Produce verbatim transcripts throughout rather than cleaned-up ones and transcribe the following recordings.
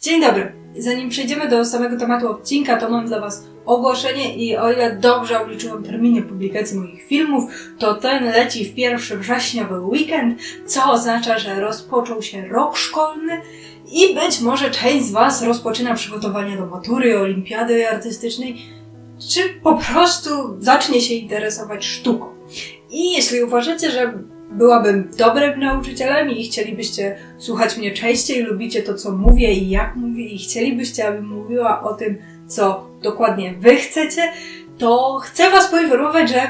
Dzień dobry. Zanim przejdziemy do samego tematu odcinka, to mam dla Was ogłoszenie i o ile dobrze obliczyłam terminy publikacji moich filmów, to ten leci w pierwszy wrześniowy weekend, co oznacza, że rozpoczął się rok szkolny i być może część z Was rozpoczyna przygotowania do matury, olimpiady artystycznej, czy po prostu zacznie się interesować sztuką. I jeśli uważacie, że byłabym dobrym nauczycielem i chcielibyście słuchać mnie częściej, lubicie to, co mówię i jak mówię i chcielibyście, abym mówiła o tym, co dokładnie Wy chcecie, to chcę Was poinformować, że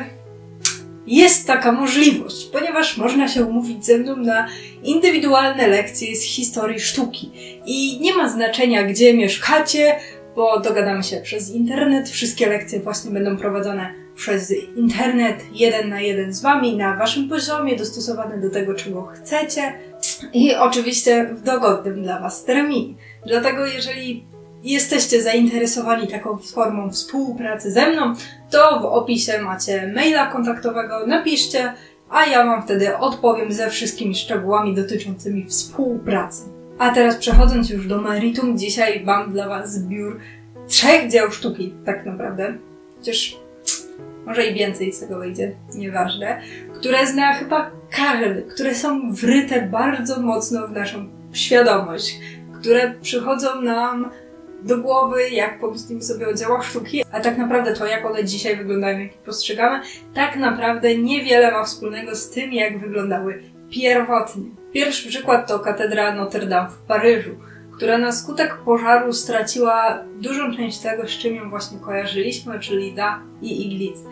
jest taka możliwość, ponieważ można się umówić ze mną na indywidualne lekcje z historii sztuki. I nie ma znaczenia, gdzie mieszkacie, bo dogadamy się przez internet. Wszystkie lekcje właśnie będą prowadzone przez internet, jeden na jeden z Wami, na Waszym poziomie, dostosowane do tego, czego chcecie i oczywiście w dogodnym dla Was terminie. Dlatego jeżeli jesteście zainteresowani taką formą współpracy ze mną, to w opisie macie maila kontaktowego, napiszcie, a ja Wam wtedy odpowiem ze wszystkimi szczegółami dotyczącymi współpracy. A teraz przechodząc już do meritum, dzisiaj mam dla Was zbiór trzech dzieł sztuki, tak naprawdę. Chociaż może i więcej z tego wyjdzie, nieważne, które zna chyba każdy, które są wryte bardzo mocno w naszą świadomość, które przychodzą nam do głowy, jak pomyślimy sobie o dziełach sztuki, a tak naprawdę to, jak one dzisiaj wyglądają, jak je postrzegamy, tak naprawdę niewiele ma wspólnego z tym, jak wyglądały pierwotnie. Pierwszy przykład to katedra Notre Dame w Paryżu, która na skutek pożaru straciła dużą część tego, z czym ją właśnie kojarzyliśmy, czyli dach i iglice.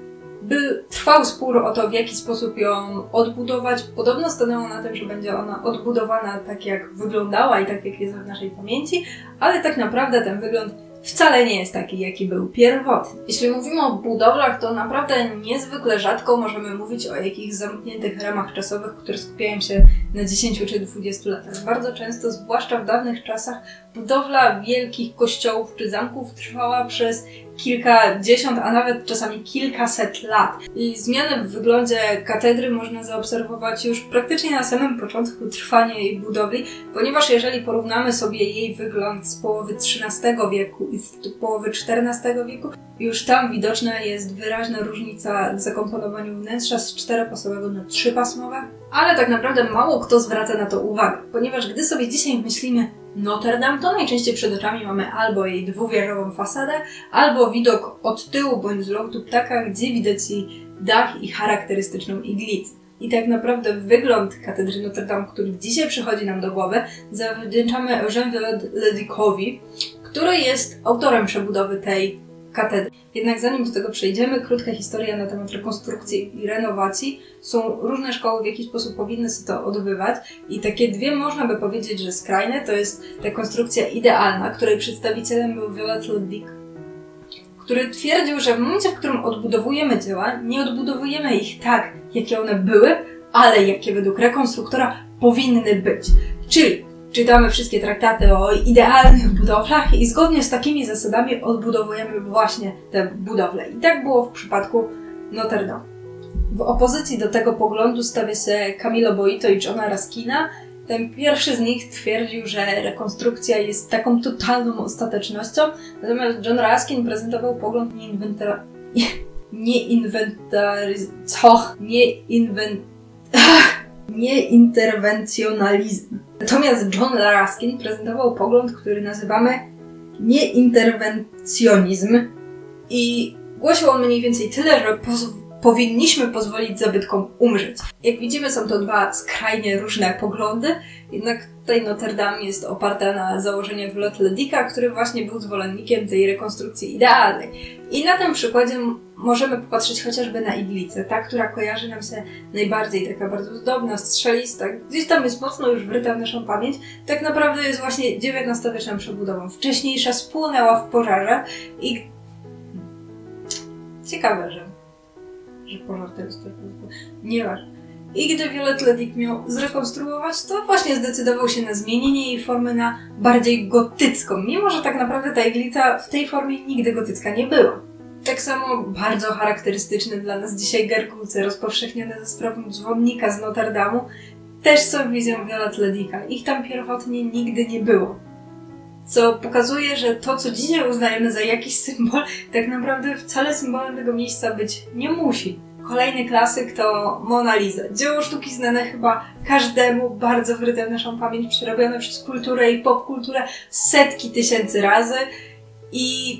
By trwał spór o to, w jaki sposób ją odbudować. Podobno stanęło na tym, że będzie ona odbudowana tak, jak wyglądała i tak, jak jest w naszej pamięci, ale tak naprawdę ten wygląd wcale nie jest taki, jaki był pierwotny. Jeśli mówimy o budowlach, to naprawdę niezwykle rzadko możemy mówić o jakichś zamkniętych ramach czasowych, które skupiają się na dziesięciu czy dwudziestu latach. Bardzo często, zwłaszcza w dawnych czasach, budowla wielkich kościołów czy zamków trwała przez kilkadziesiąt, a nawet czasami kilkaset lat. I zmiany w wyglądzie katedry można zaobserwować już praktycznie na samym początku trwania jej budowli, ponieważ jeżeli porównamy sobie jej wygląd z połowy trzynastego wieku i z połowy czternastego wieku, już tam widoczna jest wyraźna różnica w zakomponowaniu wnętrza z czteropasmowego na trzypasmowe, ale tak naprawdę mało kto zwraca na to uwagę, ponieważ gdy sobie dzisiaj myślimy Notre Dame, to najczęściej przed oczami mamy albo jej dwuwieżową fasadę, albo widok od tyłu bądź z lotu ptaka, gdzie widać jej dach i charakterystyczną iglicę. I tak naprawdę wygląd katedry Notre Dame, który dzisiaj przychodzi nam do głowy, zawdzięczamy Eugène Leducowi, który jest autorem przebudowy tej katedry. Jednak zanim do tego przejdziemy, krótka historia na temat rekonstrukcji i renowacji. Są różne szkoły, w jaki sposób powinny się to odbywać i takie dwie można by powiedzieć, że skrajne, to jest rekonstrukcja idealna, której przedstawicielem był Viollet-le-Duc, który twierdził, że w momencie, w którym odbudowujemy dzieła, nie odbudowujemy ich tak, jakie one były, ale jakie według rekonstruktora powinny być. Czyli czytamy wszystkie traktaty o idealnych budowlach i zgodnie z takimi zasadami odbudowujemy właśnie te budowle. I tak było w przypadku Notre Dame. W opozycji do tego poglądu stawia się Camillo Boito i Johna Ruskina. Ten pierwszy z nich twierdził, że rekonstrukcja jest taką totalną ostatecznością, natomiast John Ruskin prezentował pogląd nieinwentara... nieinwentaryz... co? Nieinwent... nieinterwencjonalizm. Natomiast John Ruskin prezentował pogląd, który nazywamy nieinterwencjonizm i głosił on mniej więcej tyle, że poz powinniśmy pozwolić zabytkom umrzeć. Jak widzimy, są to dwa skrajnie różne poglądy, jednak tutaj Notre Dame jest oparta na założeniach Viollet-le-Duca, który właśnie był zwolennikiem tej rekonstrukcji idealnej. I na tym przykładzie możemy popatrzeć chociażby na iglicę, ta, która kojarzy nam się najbardziej, taka bardzo zdobna, strzelista, gdzieś tam jest mocno już wryta w naszą pamięć, tak naprawdę jest właśnie dziewiętnastowieczną przebudową. Wcześniejsza spłonęła w pożarze i ciekawe, że że pożar teraz tak nieważne. I gdy Viollet-le-Duc miał zrekonstruować, to właśnie zdecydował się na zmienienie jej formy na bardziej gotycką, mimo że tak naprawdę ta iglica w tej formie nigdy gotycka nie była. Tak samo bardzo charakterystyczne dla nas dzisiaj gargulce rozpowszechnione ze sprawą dzwonnika z Notre Dame'u też są wizją Viollet-le-Duca. Ich tam pierwotnie nigdy nie było. co pokazuje, że to, co dzisiaj uznajemy za jakiś symbol, tak naprawdę wcale symbolem tego miejsca być nie musi. Kolejny klasyk to Mona Lisa. Dzieło sztuki znane chyba każdemu, bardzo wryte w naszą pamięć, przerobione przez kulturę i popkulturę setki tysięcy razy. I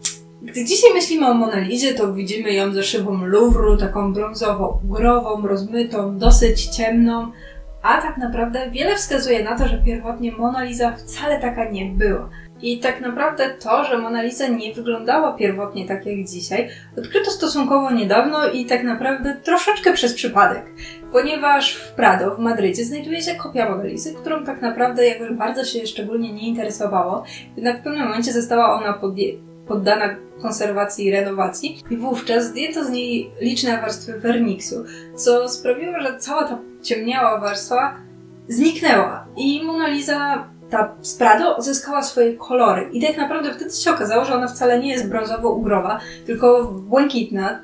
gdy dzisiaj myślimy o Mona Lizie, to widzimy ją ze szybą Louvru, taką brązowo-ugrową, rozmytą, dosyć ciemną. A tak naprawdę wiele wskazuje na to, że pierwotnie Mona Lisa wcale taka nie była. I tak naprawdę to, że Mona Lisa nie wyglądała pierwotnie tak jak dzisiaj, odkryto stosunkowo niedawno i tak naprawdę troszeczkę przez przypadek. Ponieważ w Prado, w Madrycie, znajduje się kopia Mona Lisy, którą tak naprawdę jakoś bardzo się szczególnie nie interesowało. Jednak w pewnym momencie została ona poddana konserwacji i renowacji i wówczas zdjęto z niej liczne warstwy werniksu, co sprawiło, że cała ta ciemniała warstwa zniknęła i Mona Lisa, ta z Prado, zyskała swoje kolory. I tak naprawdę wtedy się okazało, że ona wcale nie jest brązowo-ugrowa, tylko błękitna,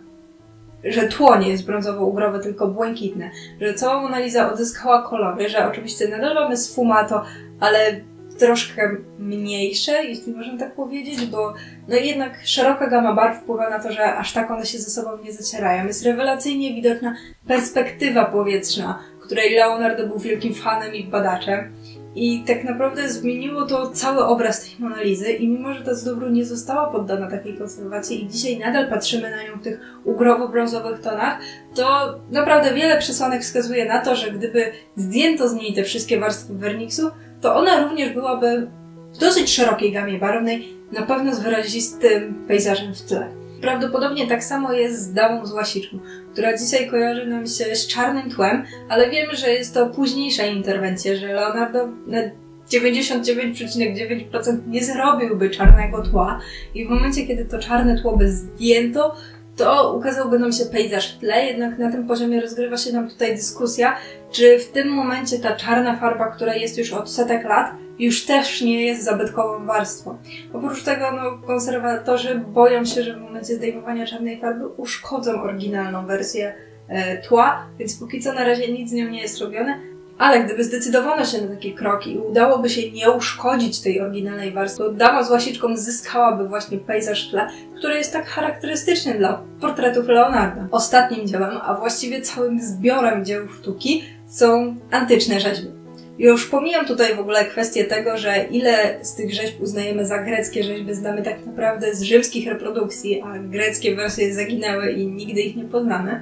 że tło nie jest brązowo-ugrowe, tylko błękitne, że cała Mona Lisa odzyskała kolory, że oczywiście nadal mamy sfumato, ale troszkę mniejsze, jeśli można tak powiedzieć, bo no jednak szeroka gama barw wpływa na to, że aż tak one się ze sobą nie zacierają. Jest rewelacyjnie widoczna perspektywa powietrzna, której Leonardo był wielkim fanem i badaczem. I tak naprawdę zmieniło to cały obraz tej Mona Lisy i mimo, że ta z Louvru nie została poddana takiej konserwacji i dzisiaj nadal patrzymy na nią w tych ugrowo-brązowych tonach, to naprawdę wiele przesłanek wskazuje na to, że gdyby zdjęto z niej te wszystkie warstwy werniksu, to ona również byłaby w dosyć szerokiej gamie barwnej, na pewno z wyrazistym pejzażem w tle. Prawdopodobnie tak samo jest z damą z łasiczką, która dzisiaj kojarzy nam się z czarnym tłem, ale wiemy, że jest to późniejsza interwencja, że Leonardo na dziewięćdziesiąt dziewięć przecinek dziewięć procent nie zrobiłby czarnego tła i w momencie, kiedy to czarne tło by zdjęto, to ukazałby nam się pejzaż w tle, jednak na tym poziomie rozgrywa się nam tutaj dyskusja, czy w tym momencie ta czarna farba, która jest już od setek lat, już też nie jest zabytkową warstwą. Oprócz tego no, konserwatorzy boją się, że w momencie zdejmowania czarnej farby uszkodzą oryginalną wersję e, tła, więc póki co na razie nic z nią nie jest robione. Ale gdyby zdecydowano się na taki krok i udałoby się nie uszkodzić tej oryginalnej warstwy, to dama z łasiczką zyskałaby właśnie pejzaż w tle, który jest tak charakterystyczny dla portretów Leonarda. Ostatnim dziełem, a właściwie całym zbiorem dzieł sztuki są antyczne rzeźby. Już pomijam tutaj w ogóle kwestię tego, że ile z tych rzeźb uznajemy za greckie rzeźby, znamy tak naprawdę z rzymskich reprodukcji, a greckie wersje zaginęły i nigdy ich nie poznamy.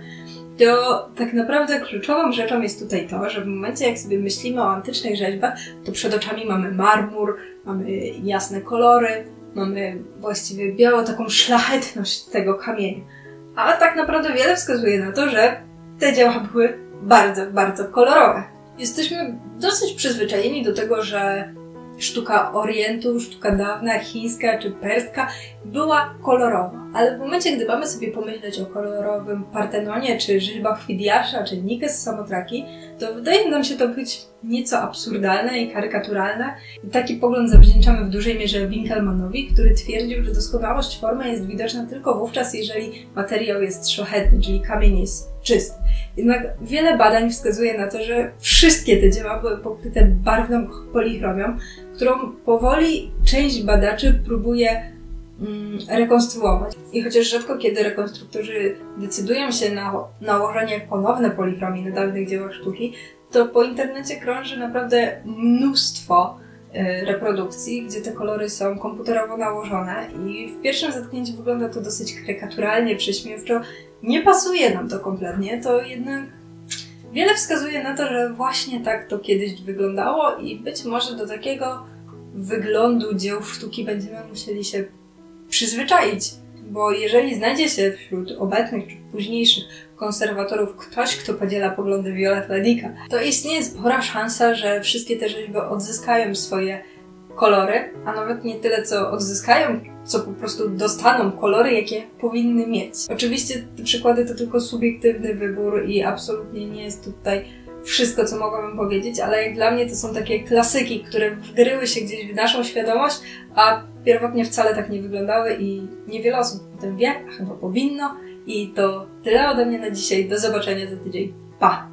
To tak naprawdę kluczową rzeczą jest tutaj to, że w momencie jak sobie myślimy o antycznych rzeźbach, to przed oczami mamy marmur, mamy jasne kolory, mamy właściwie białą taką szlachetność tego kamienia. A tak naprawdę wiele wskazuje na to, że te dzieła były bardzo, bardzo kolorowe. Jesteśmy dosyć przyzwyczajeni do tego, że sztuka Orientu, sztuka dawna, chińska czy perska była kolorowa. Ale w momencie, gdy mamy sobie pomyśleć o kolorowym Partenonie, czy rzeźbach Fidiasza, czy Nikes z Samotraki, to wydaje nam się to być nieco absurdalne i karykaturalne. I taki pogląd zawdzięczamy w dużej mierze Winkelmannowi, który twierdził, że doskonałość formy jest widoczna tylko wówczas, jeżeli materiał jest szlachetny, czyli kamień jest czysty. Jednak wiele badań wskazuje na to, że wszystkie te dzieła były pokryte barwną polichromią, którą powoli część badaczy próbuje mm, rekonstruować. I chociaż rzadko kiedy rekonstruktorzy decydują się na nałożenie ponowne polichromii na dawnych dziełach sztuki, to po internecie krąży naprawdę mnóstwo y, reprodukcji, gdzie te kolory są komputerowo nałożone i w pierwszym zetknięciu wygląda to dosyć karykaturalnie, prześmiewczo. Nie pasuje nam to kompletnie, to jednak wiele wskazuje na to, że właśnie tak to kiedyś wyglądało i być może do takiego wyglądu dzieł sztuki będziemy musieli się przyzwyczaić. Bo jeżeli znajdzie się wśród obecnych czy późniejszych konserwatorów ktoś, kto podziela poglądy Violet Ledicka, to istnieje spora szansa, że wszystkie te rzeźby odzyskają swoje kolory, a nawet nie tyle co odzyskają, co po prostu dostaną kolory, jakie powinny mieć. Oczywiście te przykłady to tylko subiektywny wybór i absolutnie nie jest tutaj wszystko, co mogłabym powiedzieć, ale jak dla mnie to są takie klasyki, które wgryły się gdzieś w naszą świadomość, a pierwotnie wcale tak nie wyglądały i niewiele osób o tym wie, a chyba powinno. I to tyle ode mnie na dzisiaj. Do zobaczenia za tydzień. Pa!